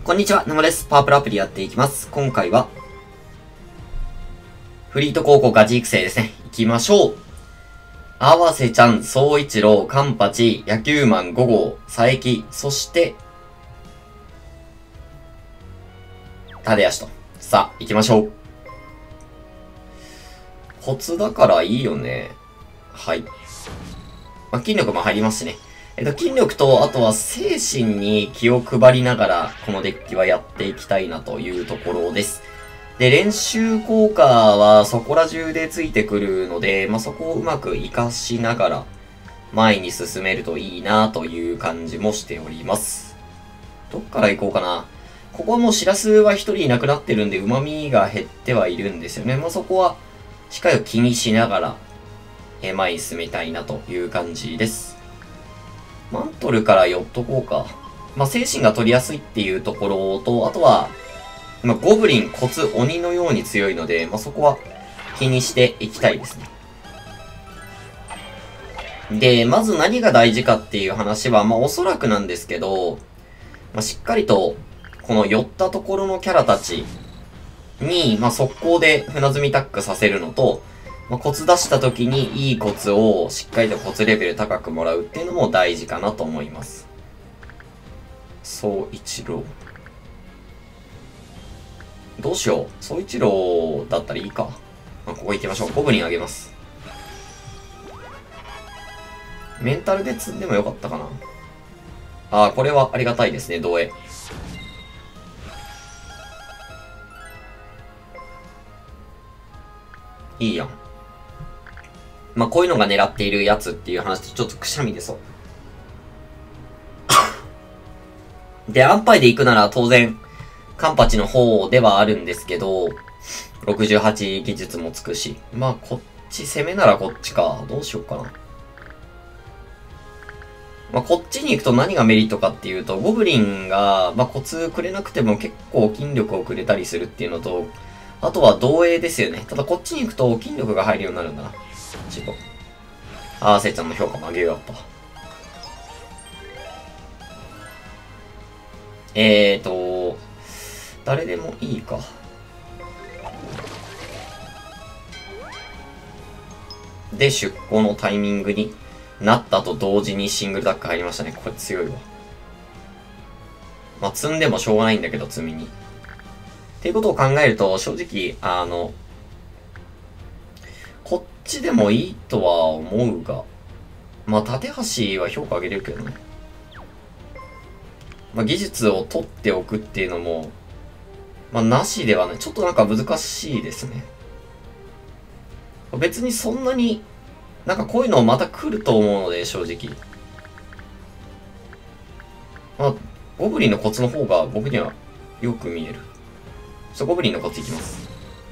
こんにちは、沼です。パワープロアプリやっていきます。今回は、フリート高校ガチ育成ですね。行きましょう。合わせちゃん、総一郎、カンパチ、野球マン5号、佐伯、そして、タデアシと。さあ、行きましょう。コツだからいいよね。はい。まあ、筋力も入りますしね。筋力と、あとは精神に気を配りながら、このデッキはやっていきたいなというところです。で、練習効果はそこら中でついてくるので、まあ、そこをうまく活かしながら、前に進めるといいなという感じもしております。どっから行こうかな。ここはもうシラスは一人いなくなってるんで、旨味が減ってはいるんですよね。まあ、そこは、しっかりと気にしながら、前に進めたいなという感じです。マントルから寄っとこうか。まあ、精神が取りやすいっていうところと、あとは、まあ、ゴブリン、コツ、鬼のように強いので、まあ、そこは気にしていきたいですね。で、まず何が大事かっていう話は、まあ、おそらくなんですけど、まあ、しっかりと、この寄ったところのキャラたちに、まあ、速攻で船積みタックさせるのと、まあ、コツ出した時にいいコツをしっかりとコツレベル高くもらうっていうのも大事かなと思います。総一郎。どうしよう。総一郎だったらいいか。まあ、ここ行きましょう。ゴブリンあげます。メンタルで積んでもよかったかな。ああ、これはありがたいですね、同影。いいやん。まあ、こういうのが狙っているやつっていう話とちょっとくしゃみ出そう。で、安牌で行くなら当然、カンパチの方ではあるんですけど、68技術もつくし。まあ、こっち攻めならこっちか。どうしようかな。まあ、こっちに行くと何がメリットかっていうと、ゴブリンが、まあ、コツくれなくても結構筋力をくれたりするっていうのと、あとは同影ですよね。ただこっちに行くと筋力が入るようになるんだな。せいちゃんの評価も上げようと。誰でもいいか。で、出航のタイミングになったと同時にシングルタック入りましたね。これ強いわ。まあ、積んでもしょうがないんだけど、積みに。っていうことを考えると、正直、こっちでもいいとは思うが、まあ、縦橋は評価上げれるけどね。まあ、技術を取っておくっていうのも、まあ、なしではない。ちょっとなんか難しいですね。別にそんなに、なんかこういうのまた来ると思うので、正直。まあ、ゴブリンのコツの方が僕にはよく見える。ゴブリンのコツいきます。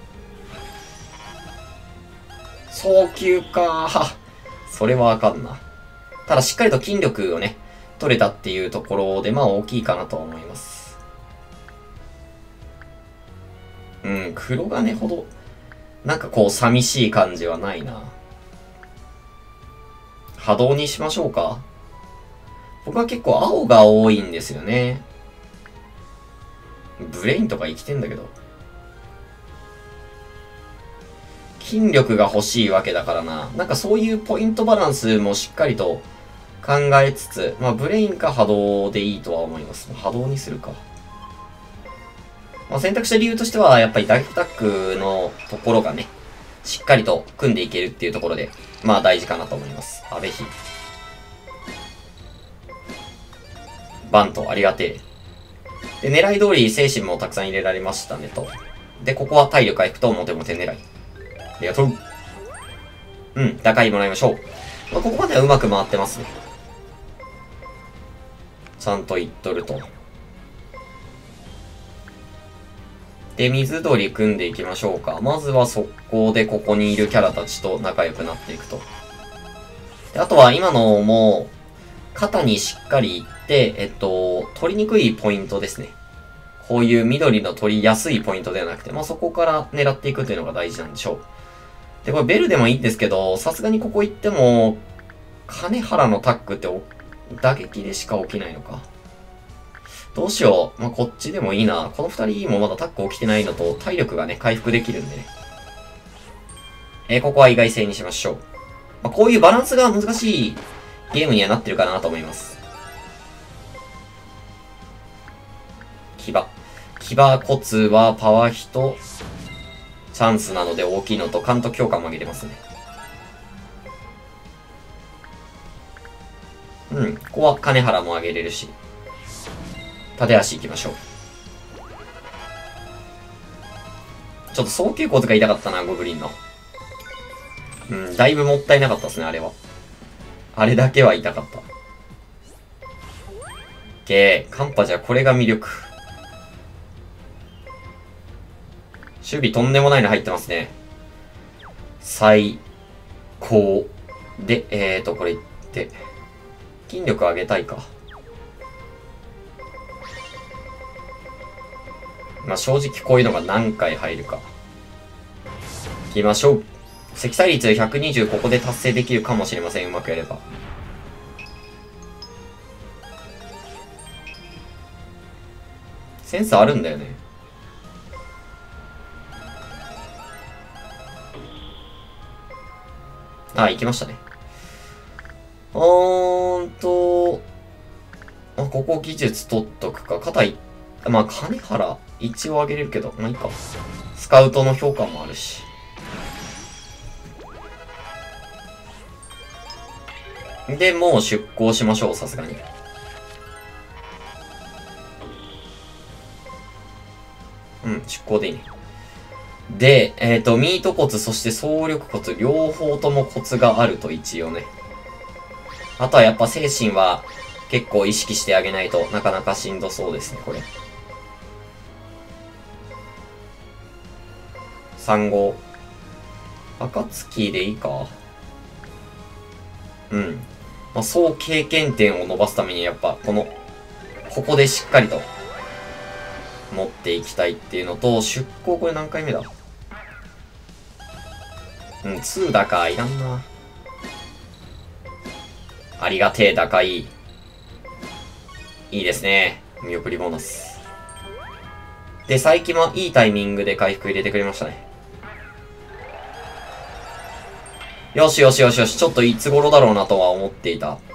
早急かそれはあかんな。ただしっかりと筋力をね、取れたっていうところで、まあ大きいかなとは思います。黒金ほど、なんかこう寂しい感じはないな。波動にしましょうか。僕は結構青が多いんですよね。ブレインとか生きてんだけど。筋力が欲しいわけだからな。なんかそういうポイントバランスもしっかりと考えつつ、まあブレインか波動でいいとは思います。波動にするか。まあ選択した理由としては、やっぱりダイフタックのところがね、しっかりと組んでいけるっていうところで、まあ大事かなと思います。阿部比。バント、ありがてえ。で、狙い通り精神もたくさん入れられましたねと。で、ここは体力回復とモテモテ狙い。ありがとう。打開もらいましょう。まあ、ここまではうまく回ってますね。ちゃんといっとると。で、水鳥組んでいきましょうか。まずは速攻でここにいるキャラたちと仲良くなっていくと。で、あとは今のも、肩にしっかりいって、取りにくいポイントですね。こういう緑の取りやすいポイントではなくて、まあ、そこから狙っていくというのが大事なんでしょう。で、これベルでもいいんですけど、さすがにここ行っても、金原のタックって打撃でしか起きないのか。 どうしよう。まあ、こっちでもいいな。この二人もまだタッグ起きてないのと、体力がね、回復できるんでね。ここは意外性にしましょう。まあ、こういうバランスが難しいゲームにはなってるかなと思います。牙骨はパワー比とチャンスなので大きいのと、勘と強化も上げれますね。うん。ここは金原も上げれるし。縦足行きましょう。ちょっと双球骨が痛かったな、ゴブリンの。うん、だいぶもったいなかったですね、あれは。あれだけは痛かった。カンパじゃこれが魅力。守備とんでもないの入ってますね。最高。で、これいって。筋力上げたいか。まあ、正直こういうのが何回入るか。行きましょう。積載率120ここで達成できるかもしれません。うまくやれば。センスあるんだよね。あ、行きましたね。まあ、ここ技術取っとくか。まあ、金原、一応上げれるけど、まあいいか。スカウトの評価もあるし。で、もう出航しましょう、さすがに。うん、出航でいいね。で、ミート骨、そして総力骨、両方ともコツがあると一応ね。あとはやっぱ精神は結構意識してあげないとなかなかしんどそうですね、これ。3号。暁でいいか。うん。まあ、総経験点を伸ばすためにやっぱここでしっかりと持っていきたいっていうのと、出航これ何回目だ？うん、2だか、いらんな。ありがてえ、高い。いいですね。見送りボーナス。で、最近もいいタイミングで回復入れてくれましたね。よしよしよしよし、ちょっといつ頃だろうなとは思っていた。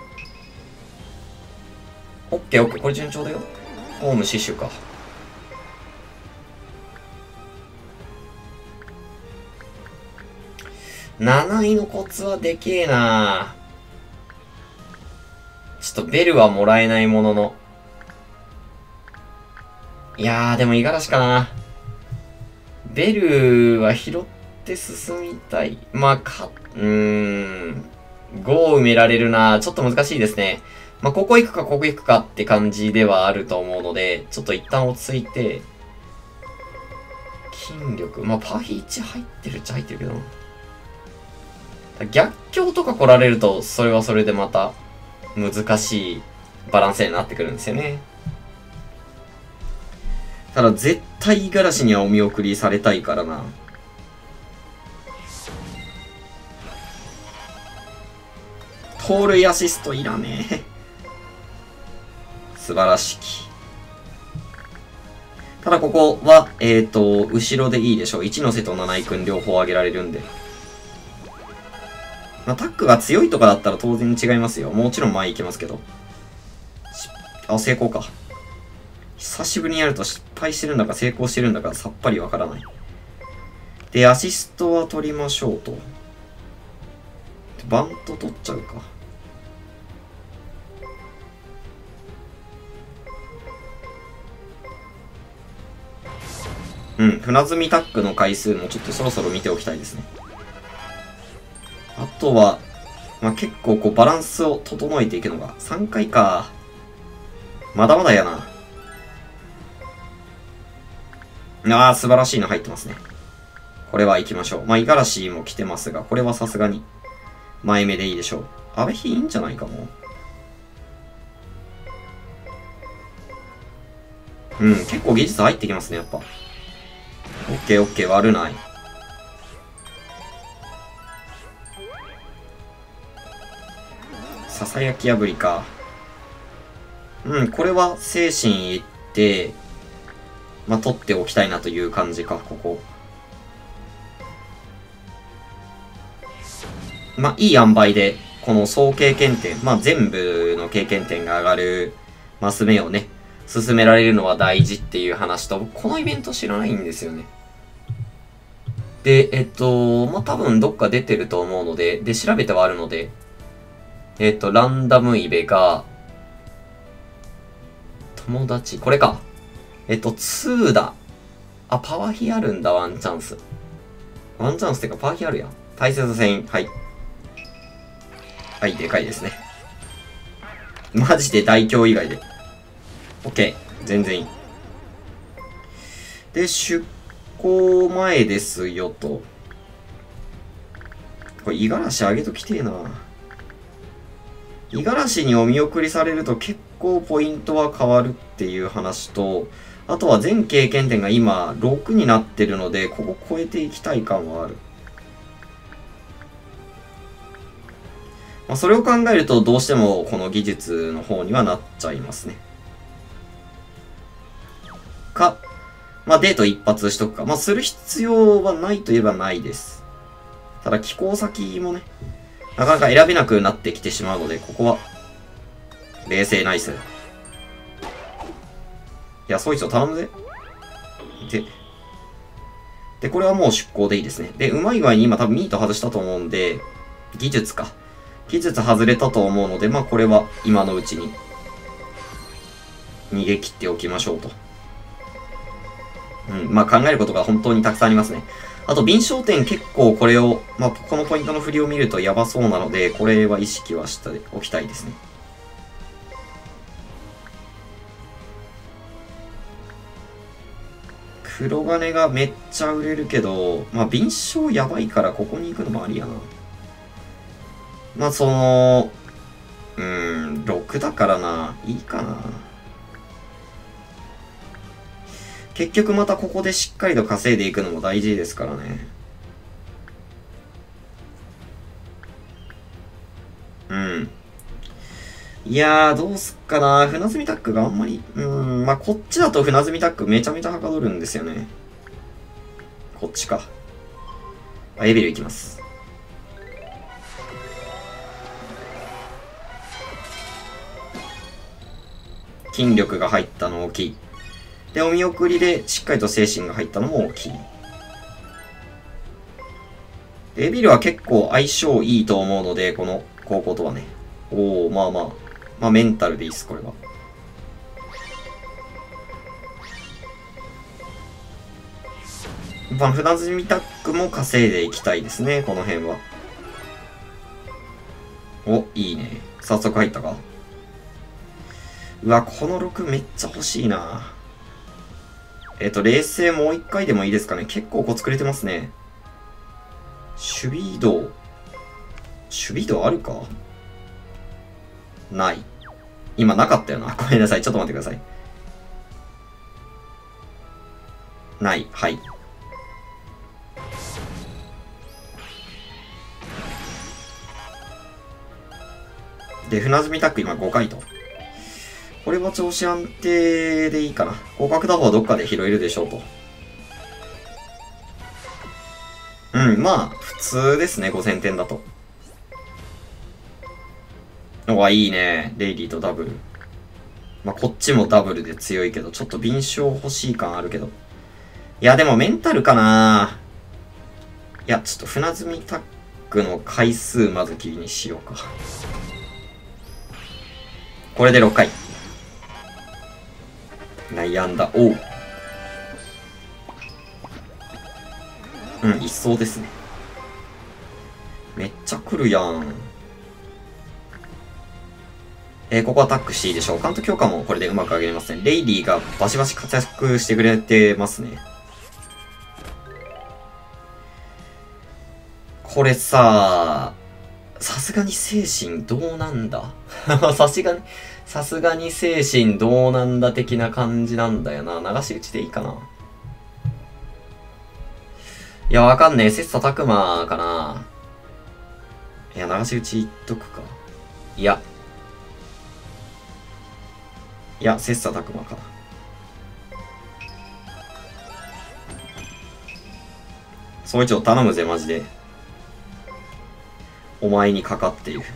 オッケーオッケー、これ順調だよ。ホーム死守か。7位のコツはでけえな。ちょっとベルはもらえないものの。いやー、でも五十嵐かな。ベルは拾って進みたい。まあ、5を埋められるな。ちょっと難しいですね。まあ、ここ行くか、ここ行くかって感じではあると思うので、ちょっと一旦落ち着いて、筋力。まあ、パフィ1入ってるっちゃ入ってるけど。逆境とか来られると、それはそれでまた、難しいバランスになってくるんですよね。ただ、絶対五十嵐にはお見送りされたいからな。盗塁アシストいらねえ。素晴らしき。ただここは、後ろでいいでしょう。一ノ瀬と七井くん両方上げられるんで。まあ、タックが強いとかだったら当然違いますよ。もちろん前行けますけど。成功か。久しぶりにやると失敗してるんだか成功してるんだかさっぱりわからない。で、アシストは取りましょうと。バント取っちゃうか。うん、船積みタックの回数もちょっとそろそろ見ておきたいですね。あとは、まあ、結構こうバランスを整えていくのが3回か。まだまだやな。ああ、素晴らしいの入ってますね。これは行きましょう。まあ、五十嵐も来てますが、これはさすがに前目でいいでしょう。阿部比いいんじゃないかも。うん、結構技術入ってきますね、やっぱ。オッケーオッケー、悪ない。ささやき破りか。 うん、これは精神行って、まあ、取っておきたいなという感じか、ここ。まあ、いい塩梅で、この総経験点、まあ、全部の経験点が上がるマス目をね、進められるのは大事っていう話と、このイベント知らないんですよね。で、まあ、多分どっか出てると思うので、で、調べてはあるので、ランダムイベが、友達、これか。2だ。あ、パワーヒあるんだ、ワンチャンス。ワンチャンスってか、パワーヒあるやん。大切戦、はい。はい、でかいですね。マジで大凶以外で。OK。全然いい。で、出航前ですよと。これ、五十嵐あげときてえな。五十嵐にお見送りされると結構ポイントは変わるっていう話と、あとは全経験点が今6になってるので、ここ超えていきたい感はある。まあ、それを考えるとどうしてもこの技術の方にはなっちゃいますね。か、まあデート一発しとくか。まあする必要はないといえばないです。ただ寄稿先もね、なかなか選べなくなってきてしまうので、ここは、冷静ナイス。いや、そいつを頼むぜ。で、これはもう出航でいいですね。で、うまい具合に今多分ミート外したと思うんで、技術か。技術外れたと思うので、まあこれは今のうちに逃げ切っておきましょうと。うん、まあ考えることが本当にたくさんありますね。あと、敏捷点結構これを、まあこのポイントの振りを見るとやばそうなので、これは意識はしておきたいですね。黒金がめっちゃ売れるけど、まあ敏捷やばいからここに行くのもありやな。まあ、6だからな。いいかな。結局またここでしっかりと稼いでいくのも大事ですからね。うん。いやー、どうすっかな。船積みタックがあんまり、まあ、こっちだと船積みタックめちゃめちゃはかどるんですよね。こっちか。エビルいきます。筋力が入ったの大きい。で、お見送りでしっかりと精神が入ったのも大きい。でエビルは結構相性いいと思うので、この高校とはね。まあまあ。まあメンタルでいいっす、これは。まあ、船積みタックも稼いでいきたいですね、この辺は。いいね。早速入ったか。うわ、この6めっちゃ欲しいな。冷静もう一回でもいいですかね。結構コツくれてますね。守備移動。守備移動あるか？ない。今なかったよな。ごめんなさい。ちょっと待ってください。ない。はい。で、船積みタック今5回と。これは調子安定でいいかな。広角打法はどっかで拾えるでしょうと。まあ、普通ですね、5000点だと。いいね。レイリーとダブル。まあ、こっちもダブルで強いけど、ちょっと敏捷欲しい感あるけど。いや、でもメンタルかないや、ちょっと船積みタックの回数まず切りにしようか。これで6回。悩んだ。いそうですね。めっちゃ来るやん。ここはタックしていいでしょう。カント強化もこれでうまく上げれますね。レイリーがバシバシ活躍してくれてますね。これさすがに精神どうなんださすがに精神どうなんだ的な感じなんだよな。流し打ちでいいかな。いや、わかんねえ。切磋琢磨かな。いや、流し打ちいっとくか。いや。 いや、切磋琢磨かな。総一郎頼むぜ、マジで。お前にかかっている。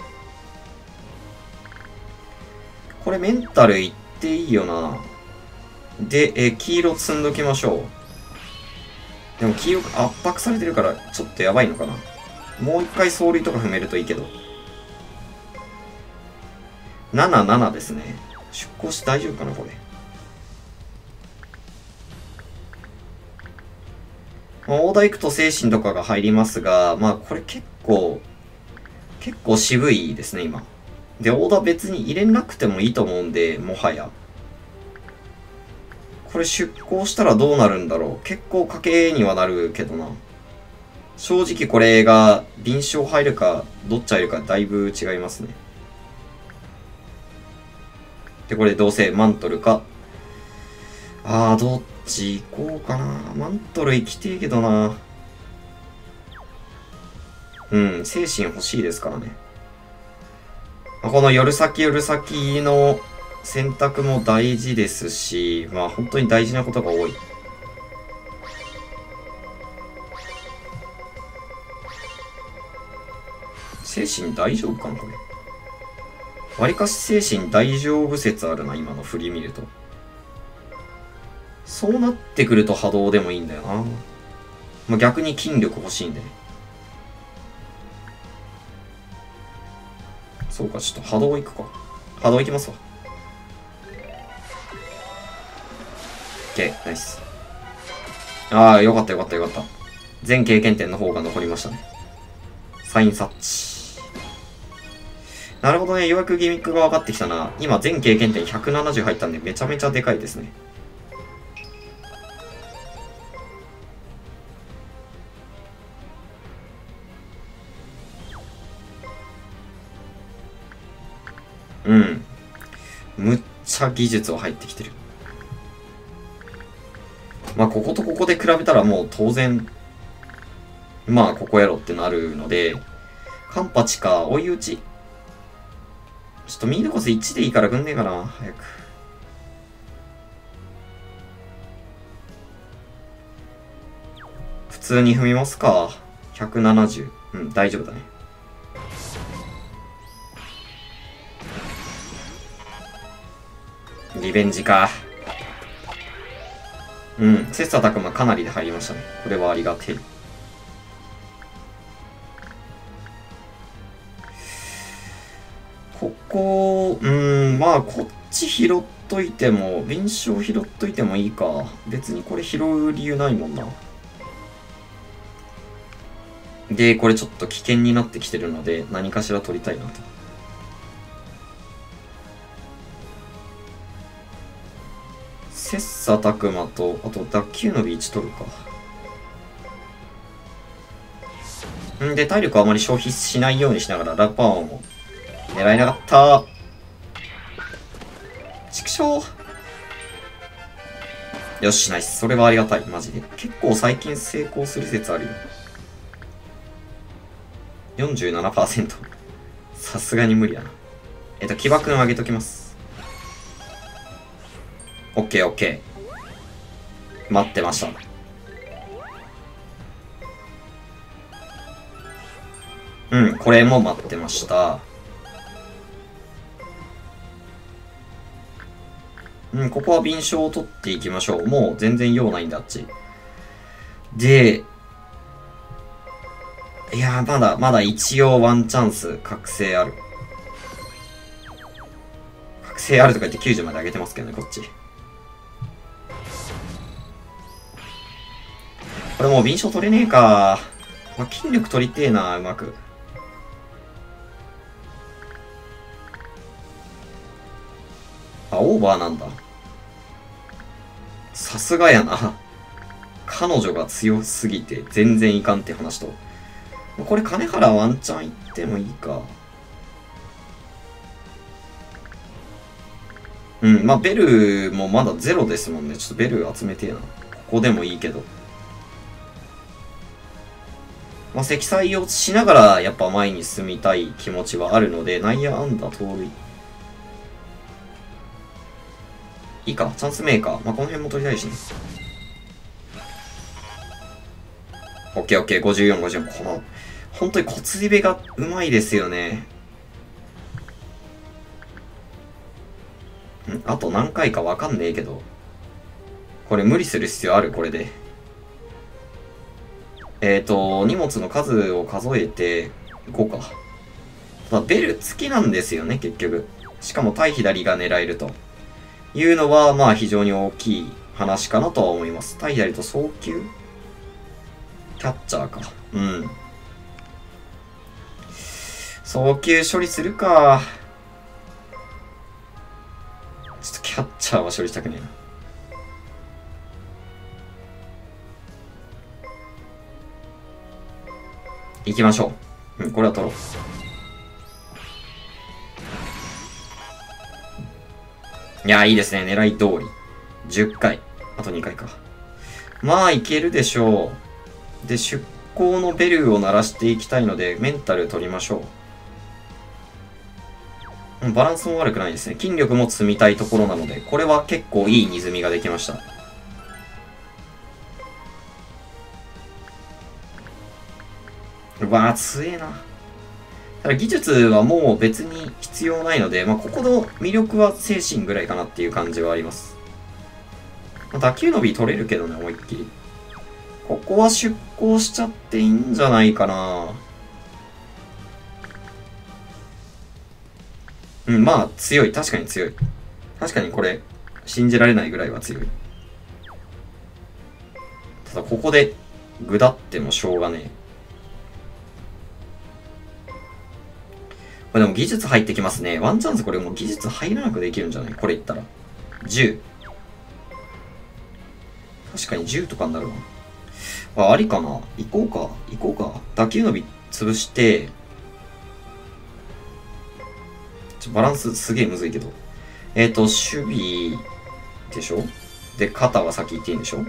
これメンタルいっていいよな。で、黄色積んどきましょう。でも黄色圧迫されてるからちょっとやばいのかな。もう一回走塁とか踏めるといいけど。7ですね。出航して大丈夫かなこれ。まあ、オーダー行くと精神とかが入りますが、まあこれ結構渋いですね、今。で、オーダー別に入れなくてもいいと思うんで、もはや。これ出航したらどうなるんだろう。結構賭けにはなるけどな。正直これが臨床入るか、どっち入るかだいぶ違いますね。で、これどうせマントルか。どっち行こうかな。マントル行きてえけどな。精神欲しいですからね。この夜先の選択も大事ですし、まあ本当に大事なことが多い。精神大丈夫かなこれ。わりかし精神大丈夫説あるな、今の振り見ると。そうなってくると波動でもいいんだよな。まあ、逆に筋力欲しいんでね。そうか、ちょっと波動いくか。波動いきますわ。OK、ナイス。よかった。全経験点の方が残りましたね。サインサッチ。なるほどね、ようやくギミックが分かってきたな。今、全経験点170入ったんで、めちゃめちゃでかいですね。むっちゃ技術は入ってきてる。まあ、こことここで比べたらもう当然、まあ、ここやろってなるので、カンパチか、追い打ち。ちょっとミードコス1でいいから組んねえかな、早く。普通に踏みますか。170。大丈夫だね。リベンジか。切磋琢磨かなりで入りましたね。これはありがてえ。ここ、まあ、こっち拾っといても、臨床拾っといてもいいか。別にこれ拾う理由ないもんな。で、これちょっと危険になってきてるので、何かしら取りたいなと。切磋琢磨と、あと脱臼のビーチ取るか。で、体力をあまり消費しないようにしながら、ラパーンを狙えなかった。畜生。よし、ナイス。それはありがたい。マジで。結構最近成功する説あるよ。47%。さすがに無理やな。騎馬くん上げときます。オッケー。待ってました。これも待ってました。ここは敏捷を取っていきましょう。もう全然用ないんだ、あっち。で、いやー、まだ一応ワンチャンス、覚醒ある。覚醒あるとか言って90まで上げてますけどね、こっち。これもう敏捷取れねえか。まあ、筋力取りてえな、うまく。オーバーなんだ。さすがやな。彼女が強すぎて全然いかんって話と。これ金原ワンチャン行ってもいいか。まあベルもまだゼロですもんね。ちょっとベル集めてえな。ここでもいいけど。まあ積載をしながらやっぱ前に進みたい気持ちはあるので、内野安打盗塁。 いいか、チャンスメーカー。まあ、この辺も取りたいしね。オッケーオッケー、54、54。この、本当に小釣り部がうまいですよね。あと何回かわかんねえけど。これ無理する必要あるこれで。荷物の数を数えて5か。ただ、ベル付きなんですよね、結局。しかも対左が狙えると。いうのは、まあ非常に大きい話かなとは思います。対左と送球キャッチャーか。うん。送球処理するか。ちょっとキャッチャーは処理したくねえな。行きましょう。これは取ろう。いやー、いいですね。狙い通り。10回。あと2回か。まあ、いけるでしょう。で、出航のベルを鳴らしていきたいので、メンタル取りましょう。バランスも悪くないですね。筋力も積みたいところなので、これは結構いい荷積みができました。うわー、強えな。ただ技術はもう別に必要ないので、まあ、ここの魅力は精神ぐらいかなっていう感じはあります。まあ、打球伸び取れるけどね、思いっきり。ここは出航しちゃっていいんじゃないかな。うん、まあ、強い。確かに強い。確かにこれ、信じられないぐらいは強い。ただ、ここで、ぐだってもしょうがねえ。これでも技術入ってきますね。ワンチャンスこれもう技術入らなくできるんじゃないこれ言ったら。10。確かに10とかになるな。ありかな。行こうか。行こうか。打球伸び潰して、バランスすげえむずいけど。守備でしょで、肩は先行っていいんでしょ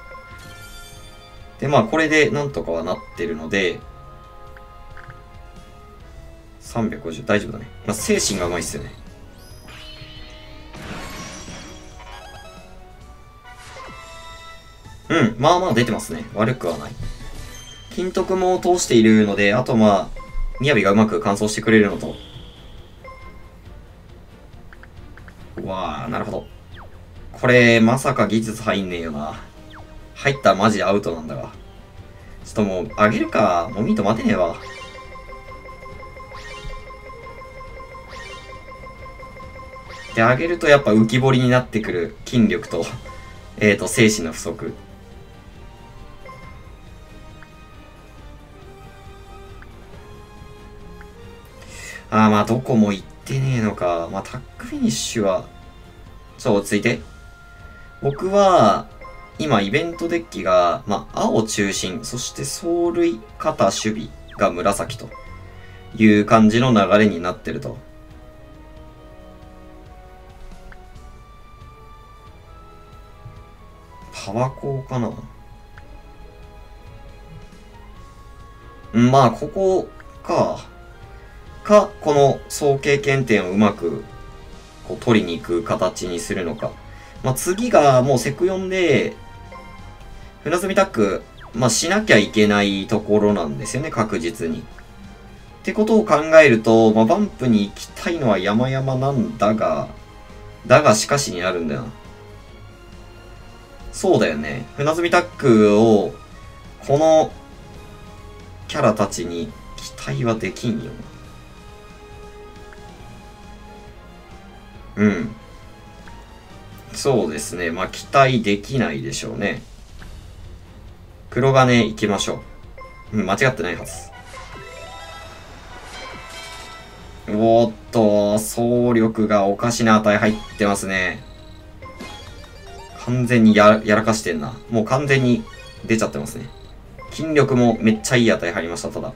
で、まあこれでなんとかはなってるので、350大丈夫だね。まあ、精神がうまいっすよね。うん、まあまあ出てますね。悪くはない。金徳も通しているので、あとまあ、雅がうまく乾燥してくれるのと。うわー、なるほど。これ、まさか技術入んねえよな。入ったらマジでアウトなんだが。ちょっともう、あげるか。もうミート待てねえわ。で、上げるとやっぱ浮き彫りになってくる筋力と、精神の不足。まあ、どこも行ってねえのか。まあ、タックフィニッシュは、落ち着いて。僕は、今、イベントデッキが、まあ、青中心、そして走塁、肩、守備が紫という感じの流れになってると。パワコかな。まあ、ここか。この総経験点をうまくこう取りに行く形にするのか。まあ、次がもうセク4で、船積みタック、まあ、しなきゃいけないところなんですよね、確実に。ってことを考えると、まあ、バンプに行きたいのは山々なんだが、しかしになるんだよな。そうだよね。船積みタックを、このキャラたちに期待はできんよな。うん。そうですね。まあ、期待できないでしょうね。黒金行きましょう。間違ってないはず。おーっと、総力がおかしな値入ってますね。完全にやらかしてんな。もう完全に出ちゃってますね。筋力もめっちゃいい値入りました、ただ。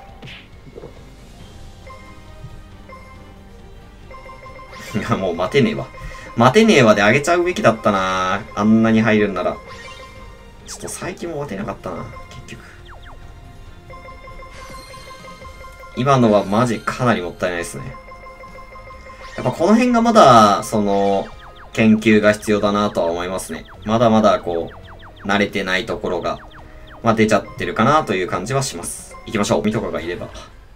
いや、もう待てねえわ。待てねえわで上げちゃうべきだったな。あんなに入るんなら。ちょっと最近も待てなかったな、結局。今のはマジかなりもったいないですね。やっぱこの辺がまだ、 研究が必要だなとは思いますね。まだまだこう、慣れてないところが、まあ出ちゃってるかなという感じはします。行きましょう。ミとかがいれば。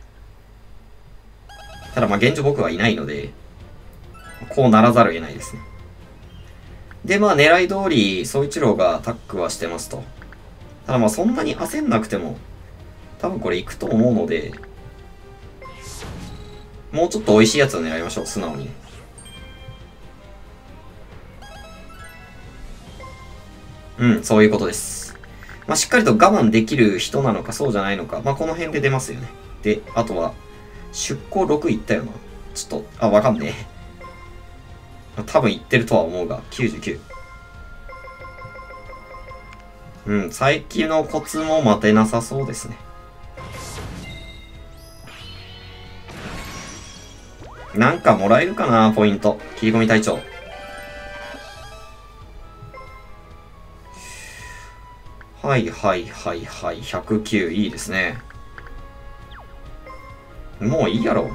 ただまあ現状僕はいないので、こうならざるを得ないですね。でまあ狙い通り、総一郎がタックはしてますと。ただまあそんなに焦んなくても、多分これ行くと思うので、もうちょっと美味しいやつを狙いましょう、素直に。うん、そういうことです。まあ、しっかりと我慢できる人なのかそうじゃないのか、まあ、この辺で出ますよね。で、あとは、出向6いったよな。ちょっと、わかんねえ。多分いってるとは思うが、99。うん、最近のコツも待てなさそうですね。なんかもらえるかな、ポイント。切り込み隊長。はいはいはいはい。109。いいですね。もういいやろ。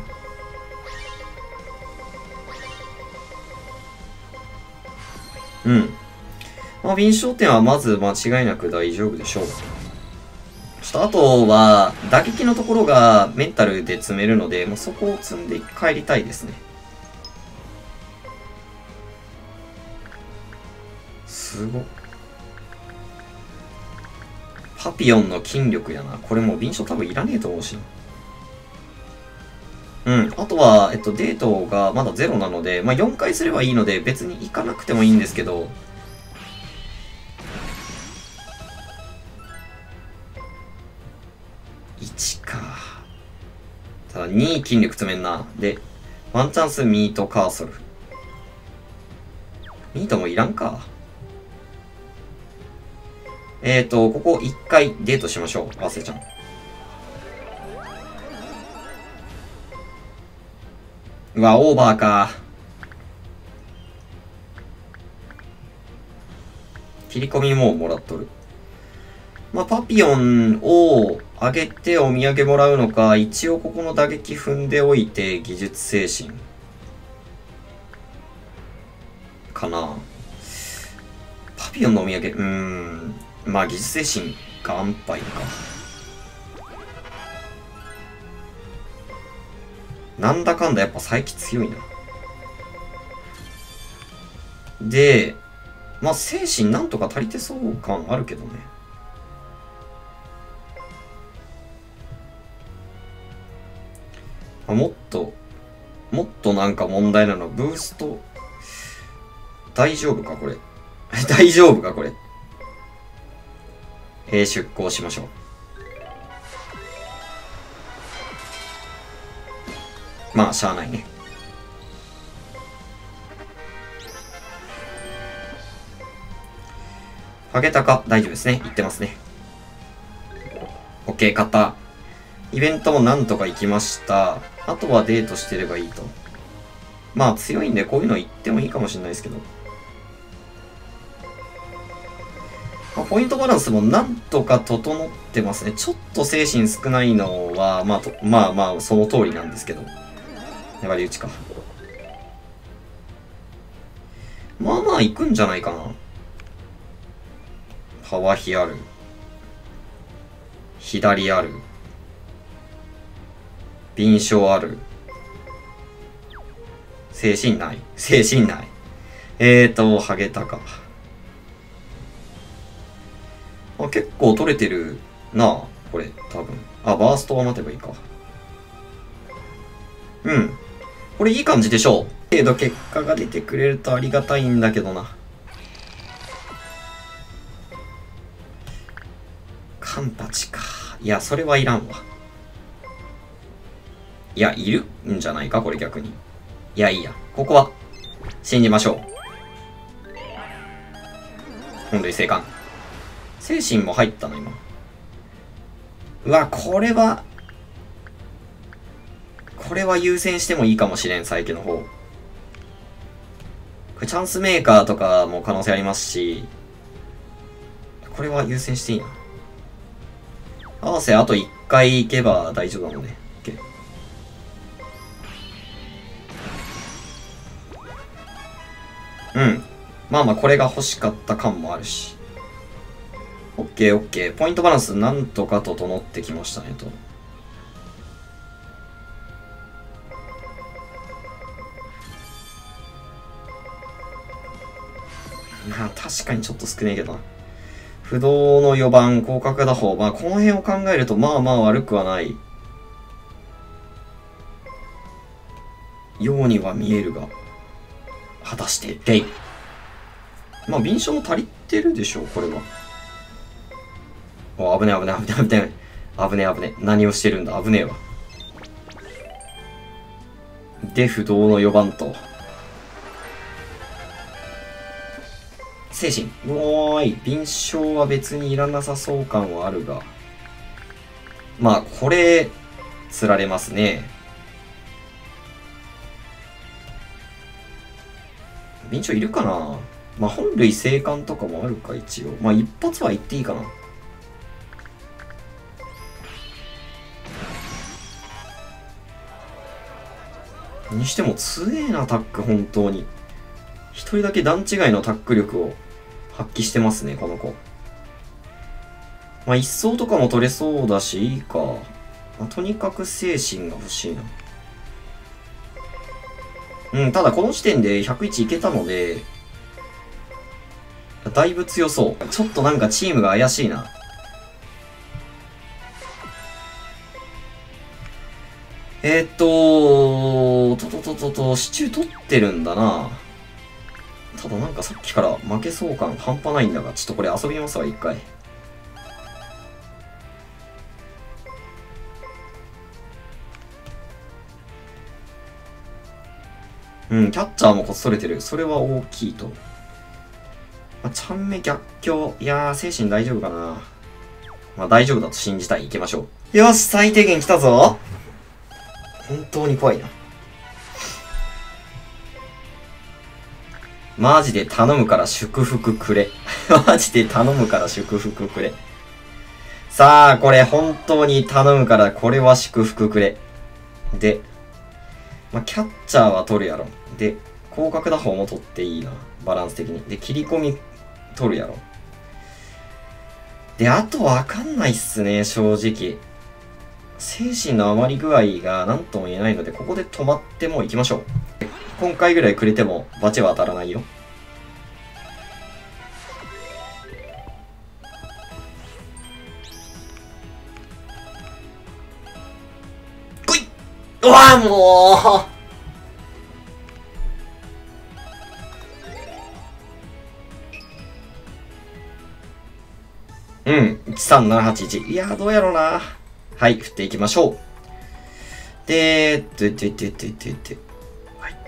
うん。まあ、敏捷点はまず間違いなく大丈夫でしょう。ちょっとあとは、打撃のところがメンタルで詰めるので、もうそこを積んで帰りたいですね。すごっ。パピヨンの筋力やな。これもう敏捷多分いらねえと思うしな。うん。あとは、デートがまだゼロなので、まあ、4回すればいいので、別に行かなくてもいいんですけど、1か。ただ、2筋力詰めんな。で、ワンチャンスミートカーソル。ミートもいらんか。ここ1回デートしましょう。アセちゃん。うわ、オーバーか。切り込みももらっとる。まあ、パピヨンを上げてお土産もらうのか、一応ここの打撃踏んでおいて技術精神。かな。パピヨンのお土産、まあ技術精神が安牌か。なんだかんだやっぱ佐伯強いな。で、まあ精神なんとか足りてそう感あるけどね。もっとなんか問題なのはブースト。大丈夫かこれ。大丈夫かこれ。出航しましょう。まあ、しゃあないね。ハゲタカ、大丈夫ですね。いってますね。OK、勝った。イベントもなんとか行きました。あとはデートしてればいいと。まあ、強いんでこういうの言ってもいいかもしれないですけど。まあ、ポイントバランスもなんとか整ってますね。ちょっと精神少ないのは、まあ、その通りなんですけど。粘り打ちか。まあまあ、行くんじゃないかな。パワヒある。左ある。敏捷ある。精神ない。精神ない。ハゲタか。あ、結構取れてるなあ、これ、多分。あ、バーストは待てばいいか。うん。これいい感じでしょう。程度結果が出てくれるとありがたいんだけどな。カンパチか。いや、それはいらんわ。いや、いるんじゃないかこれ逆に。いや、いいや。ここは、信じましょう。本類生還。精神も入ったの、今。うわ、これは優先してもいいかもしれん、佐伯の方。これチャンスメーカーとかも可能性ありますし、これは優先していいな。合わせあと1回行けば大丈夫なので。OK。 うん。まあまあ、これが欲しかった感もあるし。オッケーオッケー。ポイントバランスなんとか整ってきましたね、と。まあ、確かにちょっと少ねえけどな。不動の4番、広角打法。まあ、この辺を考えると、まあまあ悪くはない。ようには見えるが。果たして、レイ。まあ、敏捷も足りてるでしょう、これは。お、危ねえ危ねえ危ねえ危ねえ。危ねえ危ねえ。何をしてるんだ、危ねえわ。で、不動の4番と。精神。おーい。敏捷は別にいらなさそう感はあるが。まあ、これ、釣られますね。敏捷いるかな。まあ、本類生還とかもあるか、一応。まあ、一発は言っていいかな。にしても強えな、タック、本当に。一人だけ段違いのタック力を発揮してますね、この子。まあ、一走とかも取れそうだし、いいか。まあ、とにかく精神が欲しいな。うん、ただこの時点で101いけたので、だいぶ強そう。ちょっとなんかチームが怪しいな。シチュー取ってるんだな。ただなんかさっきから負けそう感半端ないんだが、ちょっとこれ遊びますわ、一回。うん、キャッチャーもこっそれてる。それは大きいと。まあ、ちゃんめ逆境。いやー、精神大丈夫かな。まあ大丈夫だと信じたい。行きましょう。よし、最低限来たぞ。本当に怖いな。マジで頼むから祝福くれ。マジで頼むから祝福くれ。さあ、これ本当に頼むからこれは祝福くれ。で、まあ、キャッチャーは取るやろ。で、広角打法も取っていいな。バランス的に。で、切り込み取るやろ。で、あとわかんないっすね、正直。精神の余り具合が何とも言えないので、ここで止まってもう行きましょう。今回ぐらいくれてもバチは当たらないよ。来いうわぁ、もううん。13781。いやー、どうやろうな。はい、振っていきましょう。で、はい。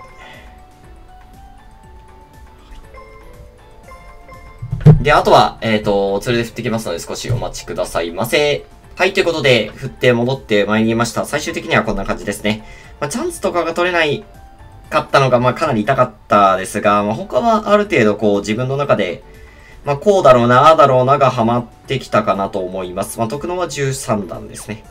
で、あとは、ツールで振ってきますので少しお待ちくださいませ。はい、ということで、振って戻ってまいりました。最終的にはこんな感じですね。まあ、チャンスとかが取れないかったのが、まあ、かなり痛かったですが、まあ、他はある程度こう、自分の中で、まあ、こうだろうな、ああだろうながハマってきたかなと思います。まあ、解くのは13段ですね。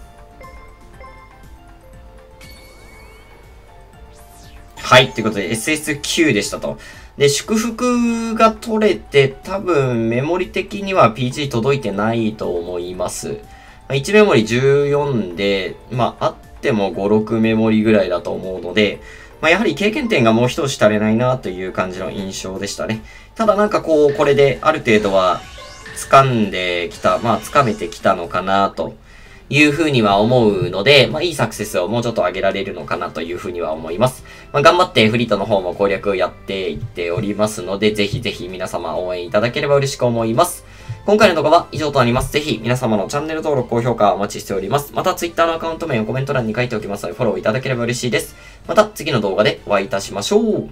はい、ということで SS9 でしたと。で、祝福が取れて、多分メモリ的には PG 届いてないと思います。1メモリ14で、まあ、あっても5、6メモリぐらいだと思うので、まあ、やはり経験点がもう一押し足れないなという感じの印象でしたね。ただなんかこう、これである程度は掴んできた、まあ、掴めてきたのかなというふうには思うので、まあ、いいサクセスをもうちょっと上げられるのかなというふうには思います。まあ、頑張ってフリートの方も攻略をやっていっておりますので、ぜひぜひ皆様応援いただければ嬉しく思います。今回の動画は以上となります。ぜひ皆様のチャンネル登録、高評価お待ちしております。また Twitter のアカウント名をコメント欄に書いておきますのでフォローいただければ嬉しいです。また次の動画でお会いいたしましょう。